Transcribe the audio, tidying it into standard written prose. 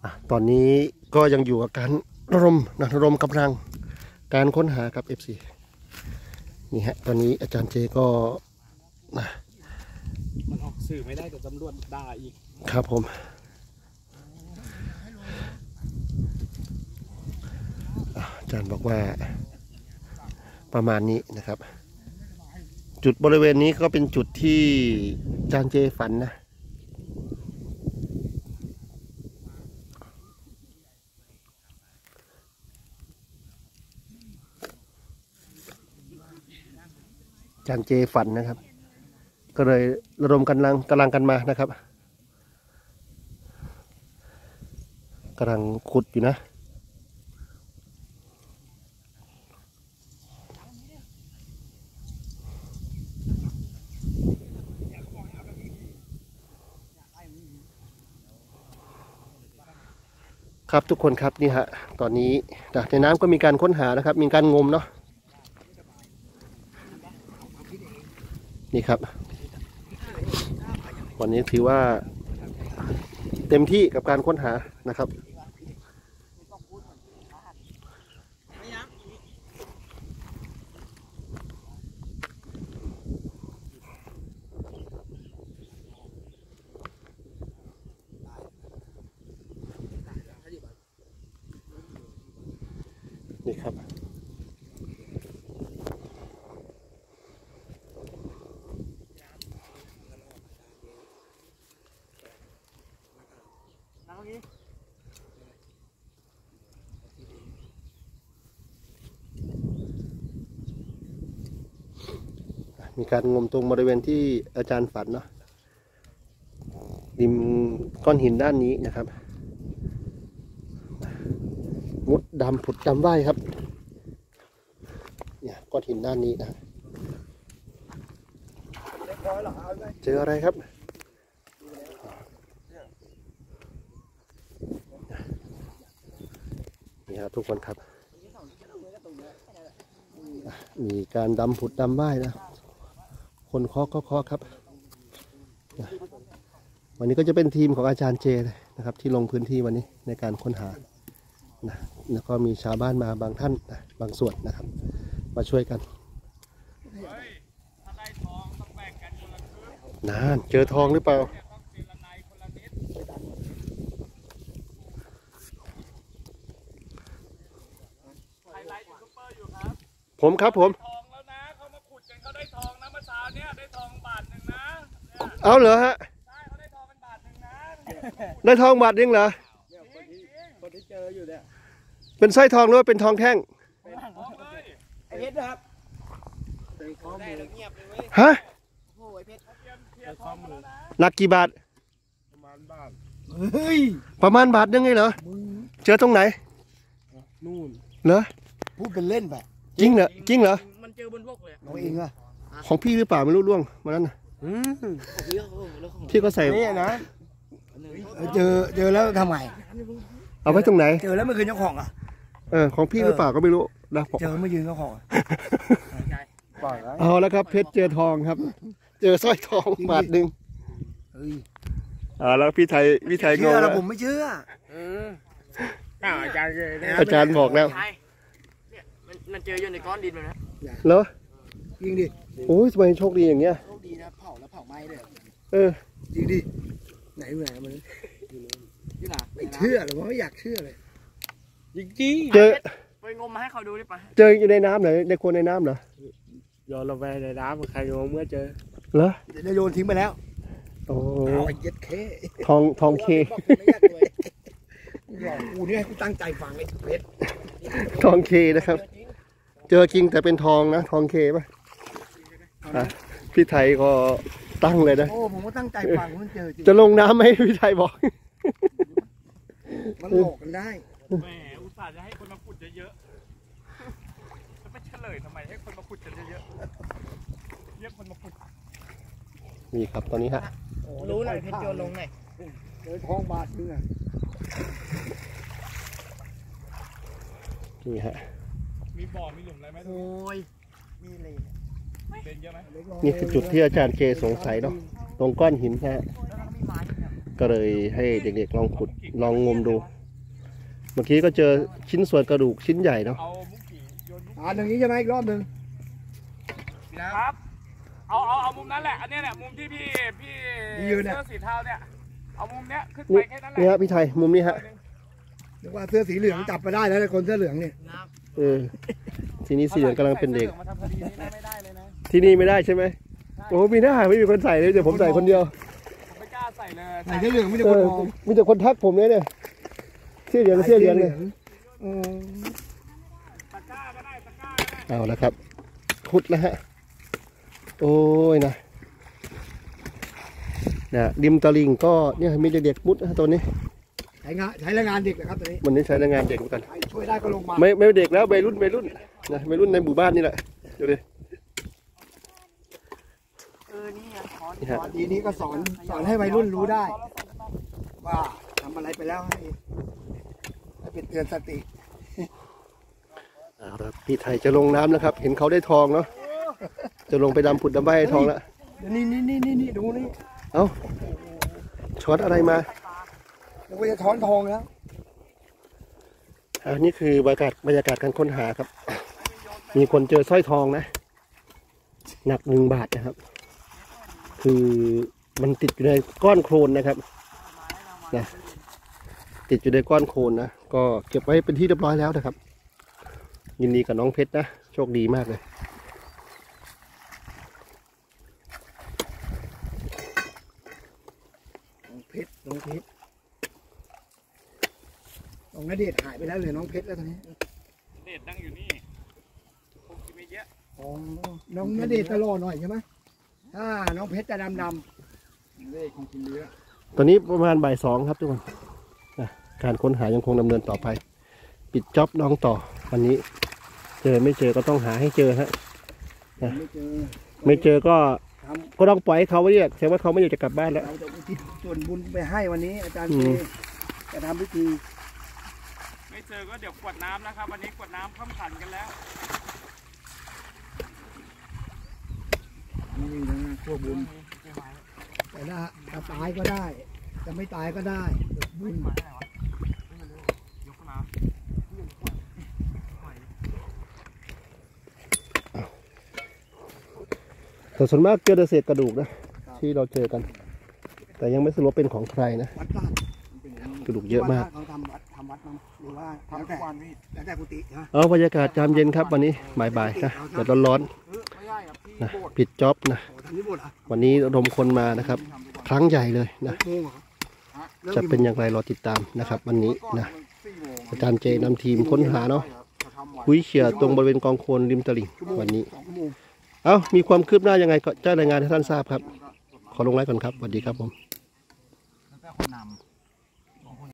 ตอนนี้ก็ยังอยู่กับการระดมกำลังการค้นหากับ FC นี่ฮะตอนนี้อาจารย์เจก็มันออกสื่อไม่ได้แต่ตำรวจด่าอีกครับผมอาจารย์บอกว่าประมาณนี้นะครับจุดบริเวณนี้ก็เป็นจุดที่อาจารย์เจฝันนะอาจารย์เจฝันนะครับก็เลยระดมกำลังกันมานะครับกำลังขุดอยู่นะครับทุกคนครับนี่ฮะตอนนี้ในน้ำก็มีการค้นหานะครับมีการงมเนาะนี่ครับวันนี้ถือว่าเต็มที่กับการค้นหานะครับนี่ครับมีการงมตรงบริเวณที่อาจารย์ฝันเนาะริมก้อนหินด้านนี้นะครับมุดดำผุดดำว่ายครับเนี่ยก้อนหินด้านนี้นะเจออะไรครับนี่ครับทุกคนครับมีการดำผุดดำว่ายนะคนเคาะครับวันนี้ก็จะเป็นทีมของอาจารย์เจเลยนะครับที่ลงพื้นที่วันนี้ในการค้นหานะแล้วก็มีชาวบ้านมาบางท่านนะบางส่วนนะครับมาช่วยกันนานเจอทองหรือเปล่าผมครับผมทองแล้วนะเขามาขุดกันเขาได้ทองนะเมื่อเช้าเนี่ยได้ทองบาทหนึ่งนะเอาเหรอฮะใช่เขาได้ทองเป็นบาทหนึ่งนะได้ทองบาทนึงเหรอคนที่เจออยู่เนี่ยเป็นสร้อยทองหรือว่าเป็นทองแท่งไอเพชรครับฮะหนักกี่บาทประมาณบาทนึงไงเหรอเจอตรงไหนนู่นเหรอพูดเป็นเล่นไปจริงเหรอมันเจอบนบกเลยของเองอะของพี่หรือเปล่าไม่รู้ล่วงมานั้นพี่ก็ใส่นี่นะเจอแล้วทำไงเอาไว้ตรงไหนเจอแล้วไม่คืนเจ้าของอ่ะของพี่หรือเปล่าก็ไม่รู้นะเจอไม่ยืนเจ้าของเอาแล้วครับเพชรเจอทองครับเจอสร้อยทองบาทหนึ่งแล้วพี่ไทยงงแล้วผมไม่เชื่ออาจารย์บอกแล้วมันเจออยู่ในก้อนดินเลยนะเหรอจริงดิโอ้ยทำไมโชคดีอย่างเงี้ยโชคดีนะเผาแล้วเผาไหม้เลยจริงดิไหนมันที่ไหนไม่เชื่อหรอกไม่อยากเชื่อเลยจริงเจอไปงมมาให้เขาดูดิป่ะเจออยู่ในน้ำเหรอในโคลนในน้ำเหรอโยนลงไปในน้ำใครโยนเมื่อเจอเหรอโยนทิ้งไปแล้วโอ้เย็ดเคทองเคกูนี่ให้กูตั้งใจฟังไอ้เพชรทองเคนะครับเจอจริงแต่เป็นทองนะทองเคป่ะพี่ไทยก็ตั้งเลยนะโอ้ผมก็ตั้งใจฟังมันเจอจริงจะลงน้ำไหมพี่ไทยบอกมันหลอกกันได้แหมอุตส่าห์จะให้คนมาขุดเยอะๆจะไม่เฉลยทำไมให้คนมาขุดกันเยอะๆเรียกคนมาขุดนี่ครับตอนนี้ฮะรู้หน่อยเพชรโยนลงหน่อยเจอทองบาทนึงอ่ะนี่ฮะมีบ่อมีหลุมอะไรไหมโอ้ยมีเลยเป็นเยอะไหมนี่คือจุดที่อาจารย์เจสงสัยเนาะตรงก้อนหินฮะก็เลยให้เด็กๆลองขุดลองงมดู เมื่อกี้ก็เจอชิ้นส่วนกระดูกชิ้นใหญ่เนาะเอามุกกี่โยนมุกหนึ่งนี้ใช่ไหมอีกรอบหนึ่งครับ เอามุมนั้นแหละ อันนี้แหละมุมที่พี่เสื้อสีเทาเนี่ย เอามุมเนี้ยขึ้นไปนี่แค่นั้นแหนี่ละฮะพี่ไทยมุมนี้ฮะนึกว่าเสื้อสีเหลืองจับไปได้แล้วคนเสื้อเหลืองเนี่ยทีนี้สีเหลืองกำลังเป็นเด็กมาทำคดีนี้ไม่ได้เลยนะที่นี่ไม่ได้ใช่ไหมโอ้มีหน้าไม่มีคนใส่เลยเดี๋ยวผมใส่คนเดียวผมไม่กล้าใส่เลยใส่เสื้อเหลืองไม่ได้เอคนอมองมีแต่คนทักผมเนี่ยเสื้อเหลืองเลยตะกร้าก็ได้ตะกร้าก็ได้เอาละครับขุดแล้วฮะโอ้ยนะริมตลิ่งก็เนี่ยมีเด็กๆมุดนะตัวนี้ใช้แรงงานเด็กนะครับตอนนี้วันนี้ใช้แรงงานเด็กเหมือนกันช่วยได้ก็ลงมาไม่เด็กแล้ววัยรุ่นนะวัยรุ่นในหมู่บ้านนี่แหละดูดินี่ฮะทีนี้ก็สอนให้วัยรุ่นรู้ได้ ว่าทำอะไรไปแล้วให้เป็นเตือนสติเอาละพี่ไทยจะลงน้ำแล้วครับ เห็นเขาได้ทองเนาะจะลงไปดำผุดดำใบให้ทองแล้วนี่ดูนี่เอ้าช็อตอะไรมาเราก็จะช้อนทองแล้วอันนี้คือบรรยากาศการค้นหาครับ มีคนเจอสร้อยทองนะหนัก1 บาทนะครับ คือมันติดอยู่ในก้อนโคลนนะครับนะติดอยู่ในก้อนโคลนนะก็เก็บไว้เป็นที่เรียบร้อยแล้วนะครับ ยินดีกับน้องเพชรนะโชคดีมากเลยน้องเพชรน้องณเดชน์หายไปแล้วเหลือน้องเพชรแล้วตอนนี้เด็ดนั่งอยู่นี่คงกินไม่เยอะน้องณเดชน์จะรอหน่อยใช่ไหมถ้าน้องเพชรจะดำเลขคงกินเยอะตอนนี้ประมาณบ่าย 2ครับทุกคนนะการค้นหายังคงดำเนินต่อไป ปิดจ็อบน้องต่อวันนี้เจอไม่เจอก็ต้องหาให้เจอฮะไม่เจอก็ต้องปล่อยให้เขาไว้เนี่ยแสดงว่าเขาไม่อยากจะกลับบ้านแล้วเราจะอุทิศส่วนบุญไปให้วันนี้ อาจารย์เจจะทำพิธีไม่เจอก็เดี๋ยวกวดน้ำนะครับวันนี้กวดน้ำข้ามขันกันแล้วนี่นะพวกบุญแต่ถ้าตายก็ได้ จะไม่ตายก็ได้บุญยกขึ้นมาแต่ส่วนมากเจอแต่เศษกระดูกนะที่เราเจอกัน แต่ยังไม่สรุปว่าเป็นของใครนะวัดบ้านกระดูกเยอะมากเขาทำวัดมั้งหรือว่าแล้วแต่กุฏินะเอาบรรยากาศยามเย็นครับวันนี้บ่ายๆนะแดดร้อนๆนะปิดจ็อบนะทำที่โบสถ์อ่ะวันนี้ระดมคนมานะครับ ครั้งใหญ่เลยนะโมงเหรอจะเป็นอย่างไรรอติดตามนะครับ วันนี้นะอาจารย์เจนำทีมค้นหาเนาะคุยเขี่ยตรงบริเวณกองโคลนริมตลิ่งวันนี้ 2 ชั่วโมงเอามีความคืบหน้ายังไงก็แจ้งรายงานให้ท่านทราบครับ ขอลงไลน์ก่อนครับสวัสดีครับผมแล้วแต่คนนำ